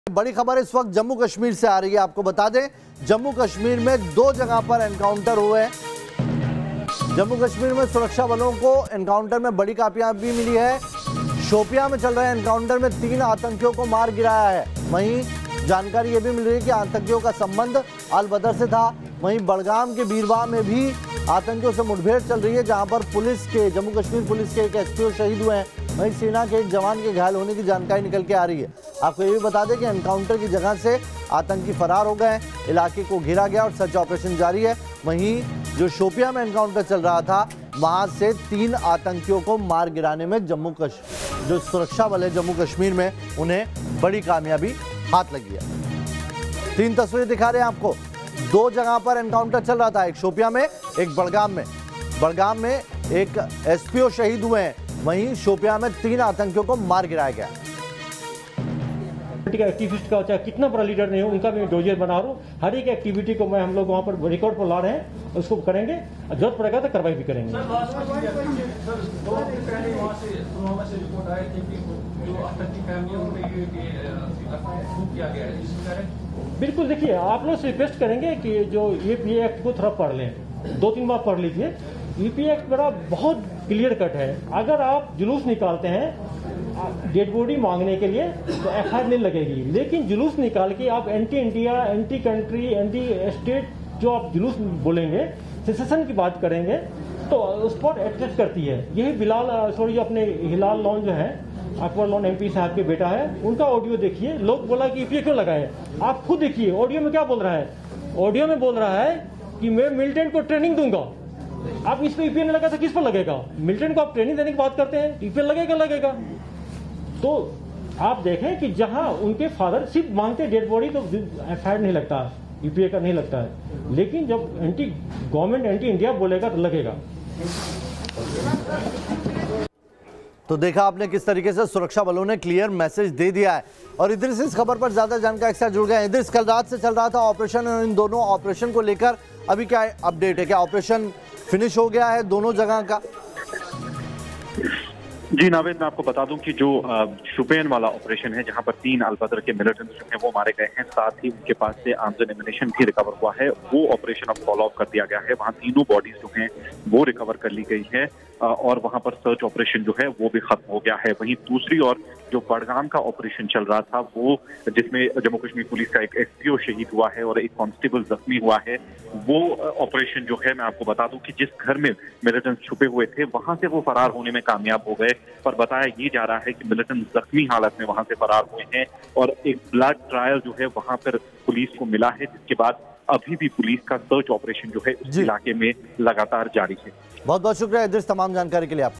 बड़ी खबर इस वक्त जम्मू कश्मीर से आ रही है। आपको बता दें, जम्मू कश्मीर में दो जगह पर एनकाउंटर हुए हैं। जम्मू कश्मीर में सुरक्षा बलों को एनकाउंटर में बड़ी कामयाबी मिली है। शोपियां में चल रहे एनकाउंटर में 3 आतंकियों को मार गिराया है। वहीं जानकारी यह भी मिल रही है कि आतंकियों का संबंध अल बदर से था। वहीं बड़गाम के बीरवा में भी आतंकियों से मुठभेड़ चल रही है, जहां पर जम्मू कश्मीर पुलिस के एक एसपीओ शहीद हुए हैं। वहीं सेना के एक जवान के घायल होने की जानकारी निकल के आ रही है। आपको ये भी बता दें कि एनकाउंटर की जगह से आतंकी फरार हो गए। इलाके को घेरा गया और सर्च ऑपरेशन जारी है। वहीं जो शोपियां में एनकाउंटर चल रहा था, वहां से 3 आतंकियों को मार गिराने में जो सुरक्षा बल है जम्मू कश्मीर में, उन्हें बड़ी कामयाबी हाथ लगी है। 3 तस्वीरें दिखा रहे हैं आपको। 2 जगह पर एनकाउंटर चल रहा था, एक शोपियां में, एक बड़गाम में। बड़गाम में एक एसपीओ शहीद हुए हैं। वहीं शोपियां में 3 आतंकियों को मार गिराया गया। एक्टिविस्ट का चाहे कितना बड़ा लीडर नहीं हो, उनका मैं डोजियर बना रहा हूँ। हर एक एक्टिविटी को मैं हम लोग वहाँ पर रिकॉर्ड पर ला रहे हैं, उसको करेंगे। जरूरत पड़ेगा तो कार्रवाई भी करेंगे। बिल्कुल, देखिए, आप लोग से रिक्वेस्ट करेंगे कि जो यूपी एक्ट को थोड़ा पढ़ लें, 2-3 बार पढ़ लीजिए। यूपी एक्ट बड़ा बहुत क्लियर कट है। अगर आप जुलूस निकालते हैं डेड बॉडी मांगने के लिए तो एफआईआर नहीं लगेगी, लेकिन जुलूस निकाल के आप anti India, anti country, anti state जो आप जुलूस बोलेंगे, सेसेशन की बात करेंगे, तो उस पर अट्रैक्ट करती है। यही अपने हिलाल लॉन जो है, अकबर लॉन एमपी साहब के बेटा है, उनका ऑडियो देखिए। लोग बोला कि ईपीए क्यों लगाए, आप खुद देखिए ऑडियो में क्या बोल रहा है। ऑडियो में बोल रहा है कि मैं मिलिटेंट को ट्रेनिंग दूंगा। आप इस पर ईपीए नहीं लगा तो किस पर लगेगा? मिलिटेंट को आप ट्रेनिंग देने की बात करते हैं, ईपीए लगेगा। तो आप देखें कि जहां उनके फादर सिर्फ मांगते डेड बॉडी तो एफआईआर नहीं लगता, यूपीए का नहीं लगता है, लेकिन जब एंटी गवर्नमेंट, एंटी इंडिया बोलेगा तो लगेगा। तो देखा आपने किस तरीके से सुरक्षा बलों ने क्लियर मैसेज दे दिया है। और इधर से इस खबर पर ज्यादा जानकारी के साथ जुड़ गए। इधर कल रात से चल रहा था ऑपरेशन, और इन दोनों ऑपरेशन को लेकर अभी क्या अपडेट है? क्या ऑपरेशन फिनिश हो गया है दोनों जगह का? जी नावेद, मैं आपको बता दूं कि जो शोपियां वाला ऑपरेशन है, जहां पर 3 अल बदर के मिलिटेंट्स जो हैं वो मारे गए हैं, साथ ही उनके पास से आर्म्स एंड एम्यूनिशन भी रिकवर हुआ है, वो ऑपरेशन अब फॉलो अप कर दिया गया है। वहां तीनों बॉडीज जो हैं वो रिकवर कर ली गई है और वहां पर सर्च ऑपरेशन जो है वो भी खत्म हो गया है। वहीं दूसरी ओर जो बड़गाम का ऑपरेशन चल रहा था, वो जिसमें जम्मू कश्मीर पुलिस का एक एसपीओ शहीद हुआ है और एक कांस्टेबल जख्मी हुआ है, वो ऑपरेशन जो है, मैं आपको बता दूं कि जिस घर में मिलिटेंट्स छुपे हुए थे वहां से वो फरार होने में कामयाब हो गए। पर बताया ये जा रहा है कि मिलिटेंट्स जख्मी हालत में वहां से फरार हुए हैं और एक ब्लड ट्रायल जो है वहां पर पुलिस को मिला है, जिसके बाद अभी भी पुलिस का सर्च ऑपरेशन जो है उस इलाके में लगातार जारी है। बहुत बहुत शुक्रिया इधर तमाम जानकारी के लिए आप।